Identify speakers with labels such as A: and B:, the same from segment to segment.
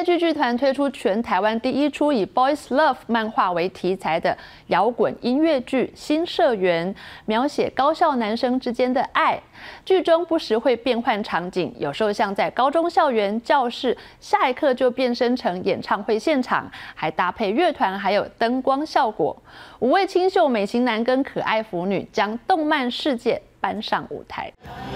A: 在剧剧团推出全台湾第一出以 Boys Love 漫画为题材的摇滚音乐剧《新社员》，描写高校男生之间的爱。剧中不时会变换场景，有时候像在高中校园教室，下一刻就变身成演唱会现场，还搭配乐团还有灯光效果。5位清秀美型男跟可爱腐女将动漫世界搬上舞台。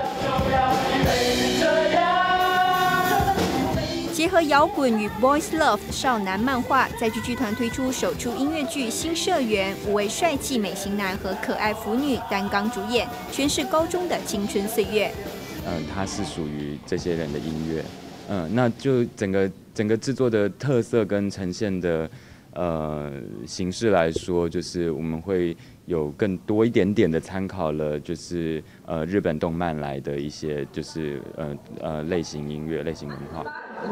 B: 结合摇滚与 Boys Love 少男漫画，在剧剧团推出首出音乐剧《新社员》，5位帅气美型男和可爱腐女担纲主演，诠释高中的青春岁月。
C: 它是属于这些人的音乐，那就整个制作的特色跟呈现的形式来说，就是我们会有更多一点点的参考了，就是日本动漫来的一些就是类型音乐、类型文化。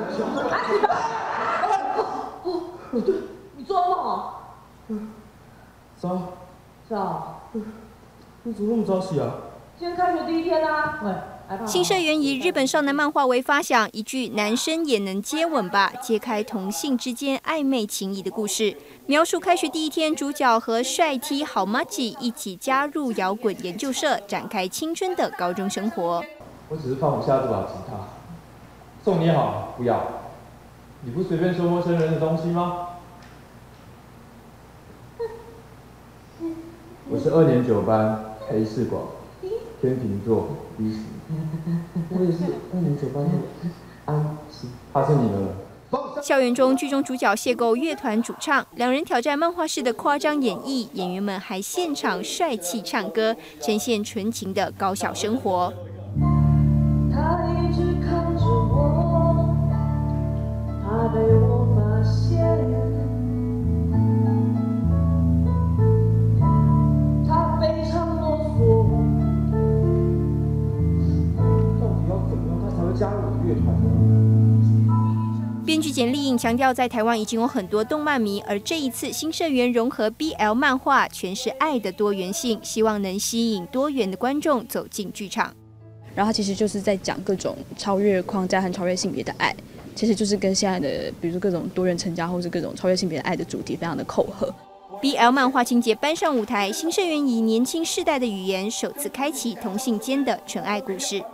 D: 你做噩梦哦？
E: 早。
D: 是啊。
E: 你怎么那么早起啊？
D: 今天开学第一天啊。
B: 新社员以日本少男漫画为发想，一句“男生也能接吻吧”，揭开同性之间暧昧情谊的故事。描述开学第一天，主角和帅 T 好麻吉一起加入摇滚研究社，展开青春的高中生活。
E: 我只是放不下这把吉他，送你好，不要。你不随便收陌生人的东西吗？我是2年9班黑视广，天秤座 B10。我也是2年9班的安琪，他是你的了。
B: 校园中，剧中主角邂逅乐团主唱，两人挑战漫画式的夸张演绎，演员们还现场帅气唱歌，呈现纯情的高校生活。
D: 他一直看着我，怕被我发现，他非常啰嗦。
E: 到底要怎么样他才会加入我的乐团呢？
B: 编剧简丽颖强调，在台湾已经有很多动漫迷，而这一次新社员融合 BL 漫画，诠释爱的多元性，希望能吸引多元的观众走进剧场。
F: 然后它其实就是在讲各种超越框架和超越性别的爱，其实就是跟现在的比如说各种多元成家或是各种超越性别的爱的主题非常的扣合。
B: BL 漫画情节搬上舞台，新社员以年轻世代的语言，首次开启同性间的纯爱故事。